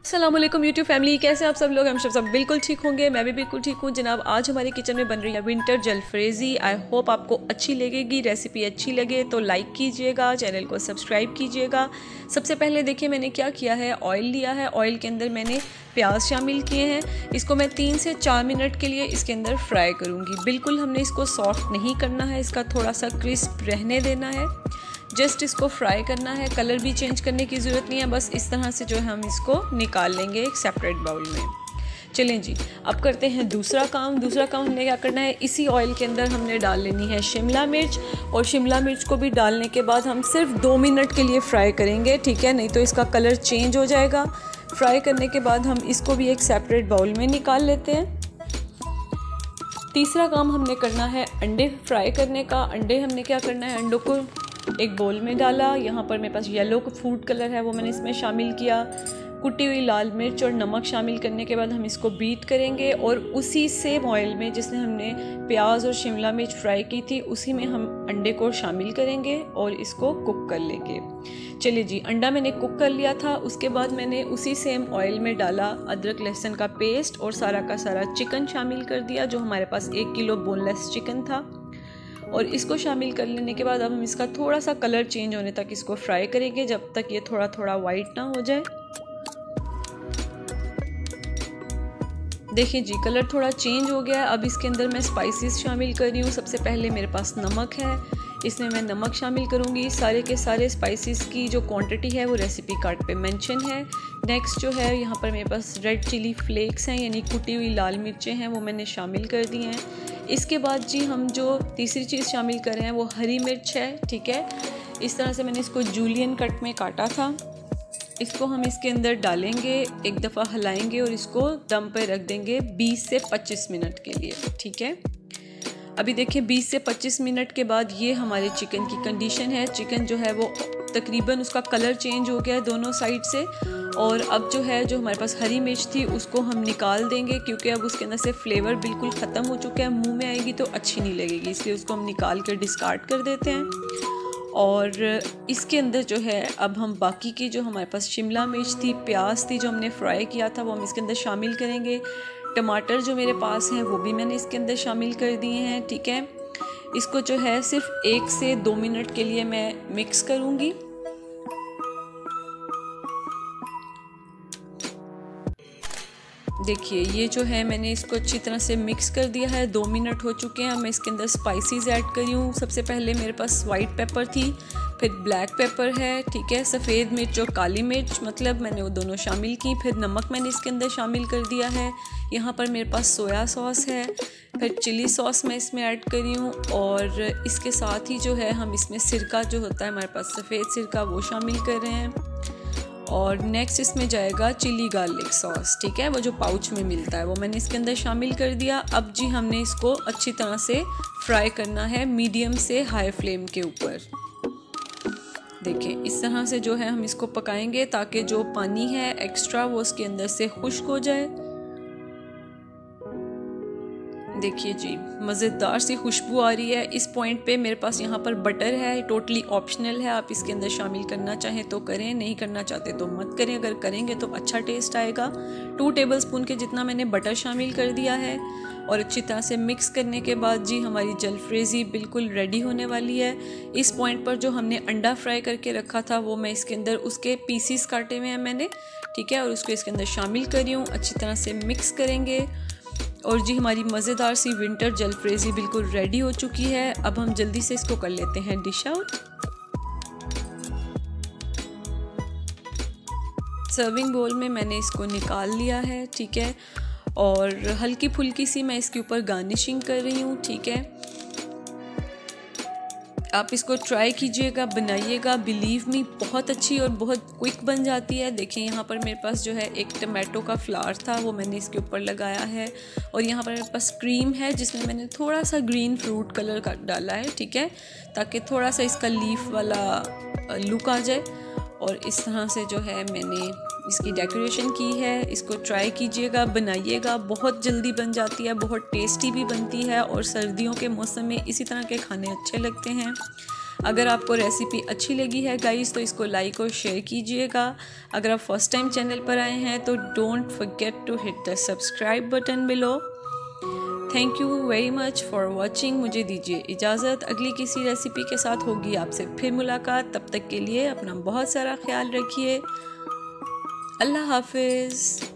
अस्सलाम वालेकुम YouTube family, कैसे आप सब लोग। हम सब बिल्कुल ठीक होंगे, मैं भी बिल्कुल ठीक हूँ जनाब। आज हमारी किचन में बन रही है विंटर जलफ्रेज़ी। आई होप आपको अच्छी लगेगी। रेसिपी अच्छी लगे तो लाइक कीजिएगा, चैनल को सब्सक्राइब कीजिएगा। सबसे पहले देखिए मैंने क्या किया है, ऑयल लिया है। ऑयल के अंदर मैंने प्याज शामिल किए हैं। इसको मैं 3 से 4 मिनट के लिए इसके अंदर फ्राई करूँगी। बिल्कुल हमने इसको सॉफ्ट नहीं करना है, इसका थोड़ा सा क्रिस्प रहने देना है। जस्ट इसको फ्राई करना है, कलर भी चेंज करने की ज़रूरत नहीं है। बस इस तरह से जो है हम इसको निकाल लेंगे एक सेपरेट बाउल में। चलें जी, अब करते हैं दूसरा काम। दूसरा काम हमने क्या करना है, इसी ऑयल के अंदर हमने डाल लेनी है शिमला मिर्च। और शिमला मिर्च को भी डालने के बाद हम सिर्फ 2 मिनट के लिए फ्राई करेंगे, ठीक है, नहीं तो इसका कलर चेंज हो जाएगा। फ्राई करने के बाद हम इसको भी एक सेपरेट बाउल में निकाल लेते हैं। तीसरा काम हमने करना है अंडे फ्राई करने का। अंडे हमने क्या करना है, अंडों को एक बोल में डाला। यहाँ पर मेरे पास येलो फूड कलर है, वो मैंने इसमें शामिल किया। कुटी हुई लाल मिर्च और नमक शामिल करने के बाद हम इसको बीट करेंगे और उसी सेम ऑयल में जिसमें हमने प्याज और शिमला मिर्च फ्राई की थी, उसी में हम अंडे को शामिल करेंगे और इसको कुक कर लेंगे। चलिए जी, अंडा मैंने कुक कर लिया था। उसके बाद मैंने उसी सेम ऑयल में डाला अदरक लहसुन का पेस्ट और सारा का सारा चिकन शामिल कर दिया, जो हमारे पास 1 किलो बोनलेस चिकन था। और इसको शामिल कर लेने के बाद अब हम इसका थोड़ा सा कलर चेंज होने तक इसको फ्राई करेंगे, जब तक ये थोड़ा थोड़ा वाइट ना हो जाए। देखिए जी, कलर थोड़ा चेंज हो गया है। अब इसके अंदर मैं स्पाइसेस शामिल कर रही हूँ। सबसे पहले मेरे पास नमक है, इसमें मैं नमक शामिल करूँगी। सारे के सारे स्पाइसेस की जो क्वांटिटी है वो रेसिपी कार्ड पे मेंशन है। नेक्स्ट जो है, यहाँ पर मेरे पास रेड चिली फ्लेक्स हैं, यानी कुटी हुई लाल मिर्चें हैं, वो मैंने शामिल कर दी हैं। इसके बाद जी हम जो तीसरी चीज़ शामिल कर रहे हैं वो हरी मिर्च है, ठीक है। इस तरह से मैंने इसको जूलियन कट में काटा था। इसको हम इसके अंदर डालेंगे, एक दफ़ा हिलाएंगे और इसको दम पे रख देंगे 20 से 25 मिनट के लिए, ठीक है। अभी देखिए 20 से 25 मिनट के बाद ये हमारे चिकन की कंडीशन है। चिकन जो है वो तकरीबन उसका कलर चेंज हो गया है दोनों साइड से। और अब जो है, जो हमारे पास हरी मिर्च थी उसको हम निकाल देंगे, क्योंकि अब उसके अंदर से फ्लेवर बिल्कुल ख़त्म हो चुका है। मुंह में आएगी तो अच्छी नहीं लगेगी, इसलिए उसको हम निकाल कर डिस्कार्ड कर देते हैं। और इसके अंदर जो है अब हम बाकी की जो हमारे पास शिमला मिर्च थी, प्याज थी, जो हमने फ्राई किया था, वो हम इसके अंदर शामिल करेंगे। टमाटर जो मेरे पास हैं वो भी मैंने इसके अंदर शामिल कर दिए हैं, ठीक है। इसको जो है सिर्फ 1 से 2 मिनट के लिए मैं मिक्स करूँगी। देखिए ये जो है, मैंने इसको अच्छी तरह से मिक्स कर दिया है। 2 मिनट हो चुके हैं। मैं इसके अंदर स्पाइसेस ऐड करी हूँ। सबसे पहले मेरे पास वाइट पेपर थी, फिर ब्लैक पेपर है, ठीक है, सफ़ेद मिर्च और काली मिर्च, मतलब मैंने वो दोनों शामिल की। फिर नमक मैंने इसके अंदर शामिल कर दिया है। यहाँ पर मेरे पास सोया सॉस है, फिर चिली सॉस मैं इसमें ऐड करी हूँ। और इसके साथ ही जो है हम इसमें सिरका जो होता है हमारे पास सफ़ेद सिरका, वो शामिल कर रहे हैं। और नेक्स्ट इसमें जाएगा चिली गार्लिक सॉस, ठीक है, वो जो पाउच में मिलता है, वो मैंने इसके अंदर शामिल कर दिया। अब जी हमने इसको अच्छी तरह से फ्राई करना है मीडियम से हाई फ्लेम के ऊपर। देखिए इस तरह से जो है हम इसको पकाएंगे ताकि जो पानी है एक्स्ट्रा वो उसके अंदर से खुश्क हो जाए। देखिए जी, मज़ेदार सी खुशबू आ रही है। इस पॉइंट पे मेरे पास यहाँ पर बटर है, टोटली ऑप्शनल है, आप इसके अंदर शामिल करना चाहें तो करें, नहीं करना चाहते तो मत करें। अगर करेंगे तो अच्छा टेस्ट आएगा। 2 टेबलस्पून के जितना मैंने बटर शामिल कर दिया है। और अच्छी तरह से मिक्स करने के बाद जी हमारी जलफ्रेज़ी बिल्कुल रेडी होने वाली है। इस पॉइंट पर जो हमने अंडा फ्राई करके रखा था वो मैं इसके अंदर, उसके पीसीस काटे हुए हैं मैंने, ठीक है, और उसको इसके अंदर शामिल करी हूँ। अच्छी तरह से मिक्स करेंगे और जी हमारी मज़ेदार सी विंटर जलफ्रेज़ी बिल्कुल रेडी हो चुकी है। अब हम जल्दी से इसको कर लेते हैं डिश आउट। सर्विंग बोल में मैंने इसको निकाल लिया है, ठीक है, और हल्की फुल्की सी मैं इसके ऊपर गार्निशिंग कर रही हूँ, ठीक है। आप इसको ट्राई कीजिएगा, बनाइएगा, बिलीव मी बहुत अच्छी और बहुत क्विक बन जाती है। देखिए यहाँ पर मेरे पास जो है एक टमाटो का फ्लावर था, वो मैंने इसके ऊपर लगाया है। और यहाँ पर मेरे पास क्रीम है जिसमें मैंने थोड़ा सा ग्रीन फ्रूट कलर का डाला है, ठीक है, ताकि थोड़ा सा इसका लीफ वाला लुक आ जाए। और इस तरह से जो है मैंने इसकी डेकोरेशन की है। इसको ट्राई कीजिएगा, बनाइएगा, बहुत जल्दी बन जाती है, बहुत टेस्टी भी बनती है और सर्दियों के मौसम में इसी तरह के खाने अच्छे लगते हैं। अगर आपको रेसिपी अच्छी लगी है गाइस तो इसको लाइक और शेयर कीजिएगा। अगर आप फर्स्ट टाइम चैनल पर आए हैं तो don't forget to hit the subscribe button below. Thank you very much for watching. मुझे दीजिए इजाज़त, अगली किसी रेसिपी के साथ होगी आपसे फिर मुलाकात। तब तक के लिए अपना बहुत सारा ख्याल रखिए। अल्लाह हाफिज़।